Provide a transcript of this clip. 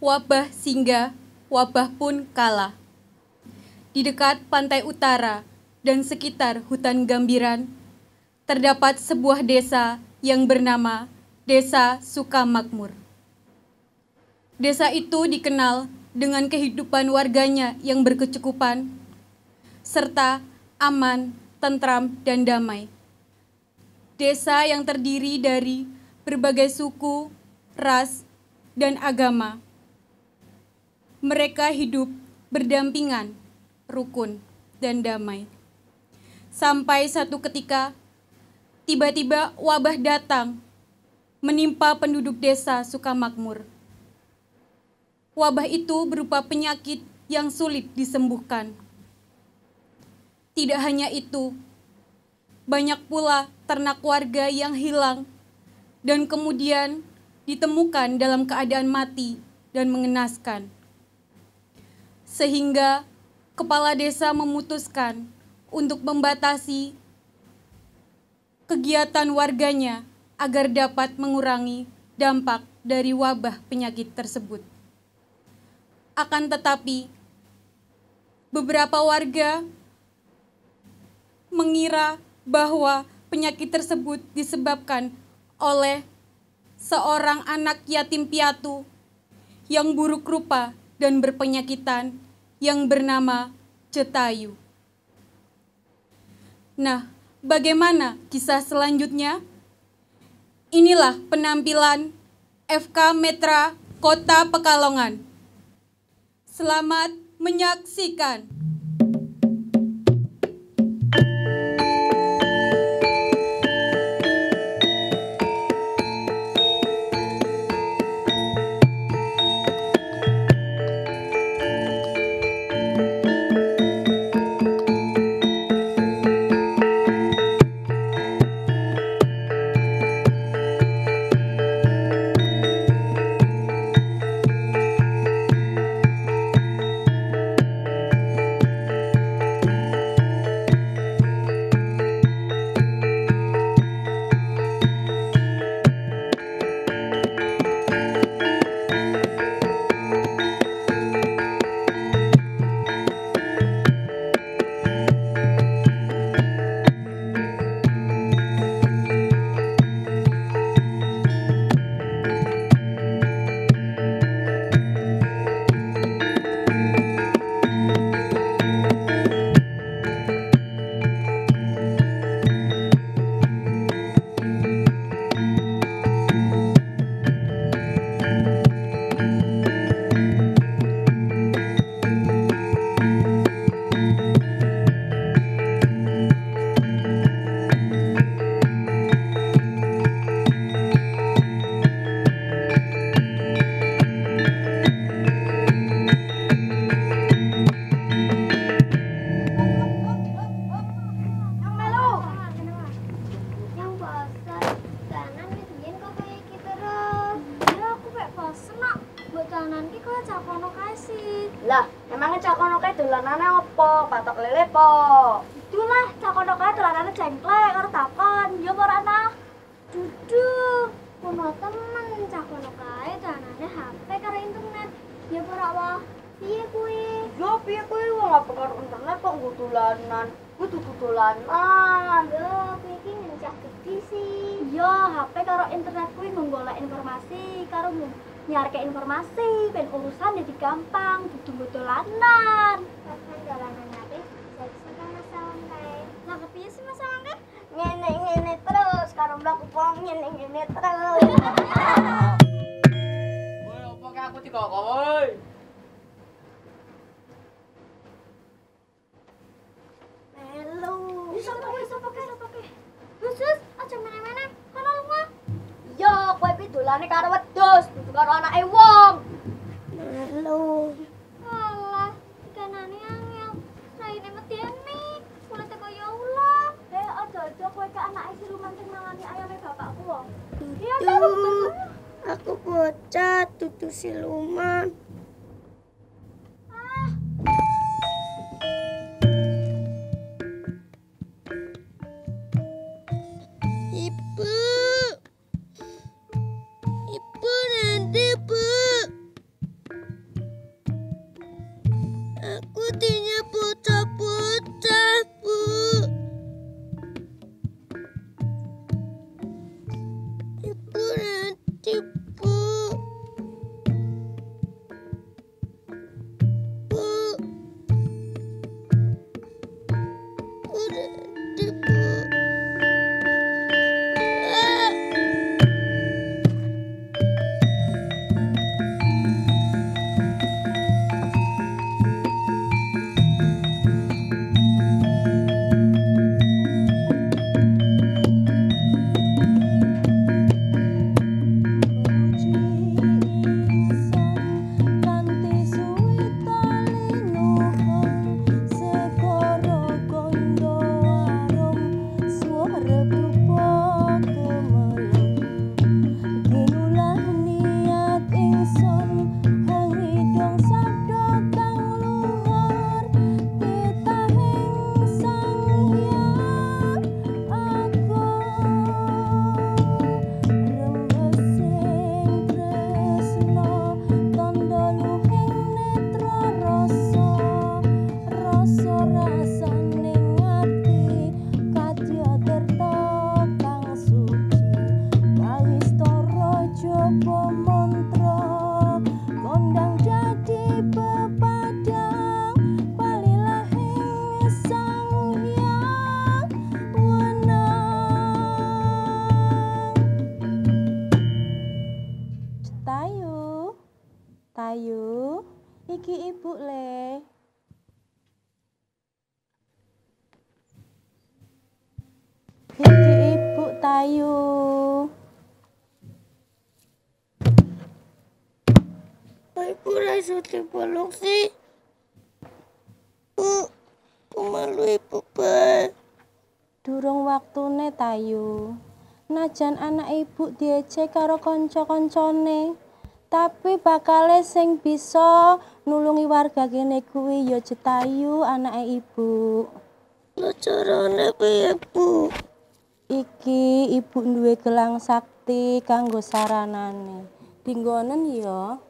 wabah singgah, wabah pun kalah. Di dekat pantai utara dan sekitar hutan Gambiran, terdapat sebuah desa yang bernama Desa Sukamakmur. Desa itu dikenal dengan kehidupan warganya yang berkecukupan, serta aman, tentram, dan damai. Desa yang terdiri dari berbagai suku, ras, dan agama. Mereka hidup berdampingan, rukun, dan damai. Sampai satu ketika, tiba-tiba wabah datang menimpa penduduk desa Sukamakmur. Wabah itu berupa penyakit yang sulit disembuhkan. Tidak hanya itu, banyak pula ternak warga yang hilang dan kemudian ditemukan dalam keadaan mati dan mengenaskan. Sehingga kepala desa memutuskan untuk membatasi kegiatan warganya agar dapat mengurangi dampak dari wabah penyakit tersebut. Akan tetapi, beberapa warga mengira bahwa penyakit tersebut disebabkan oleh seorang anak yatim piatu yang buruk rupa dan berpenyakitan yang bernama Jetayu. Nah, bagaimana kisah selanjutnya? Inilah penampilan FK Metra Kota Pekalongan. Selamat menyaksikan. Lah, emangnya cakono kae dolanane opo? Patok lele po. Itulah cakono kae dolanane cengklek karo takon. Ya apa ora ta? Duduh, kuno temen cakono kae dolanane HP karo internet. Ya apa ora wae? Piye kuwi? Yo piye kuwi wong apa karo internet kok nggo dolanan? Kudu dolanan. Yo kuwi iki ngencah gede sih. Yo HP karo internet kuwi nggolek informasi karo nyarke informasi, ben urusan jadi gampang, dudu dolanan. Kapan dolanan apik? Jadi sama masalah kae. Lah kepiye sih masalahnya? Ngene terus, karo mlaku wong ngene terus. Woi, opo kae aku dikokok woi. Halo. Bisa pakai. Wis, aja meneh-meneh. Kono lunga. Yo, kowe iki dolane karo wedhus, dudu karo anake wong. Halo. Alah, kanane angel. Raine medeni, kulite kaya ula. Aja kowe ke anake siluman sing mangani ayame bapakku wong. Iya ta, aku bocah dudu siluman. Ibu nanti bu. Ibu. Tayu, iki ibu le. Iki ibu Tayu. Kok ibu rasa dipeluk sih? Aku malu ibu bae. Durung waktune Tayu. Najan anak ibu diejek karo kanca-kancane. Tapi bakale sing bisa nulungi warga kene kuwi ya Jetayu anake ibu. Lah carane piye, Bu? Iki ibu duwe gelang sakti kanggo saranane. Dinggonen ya.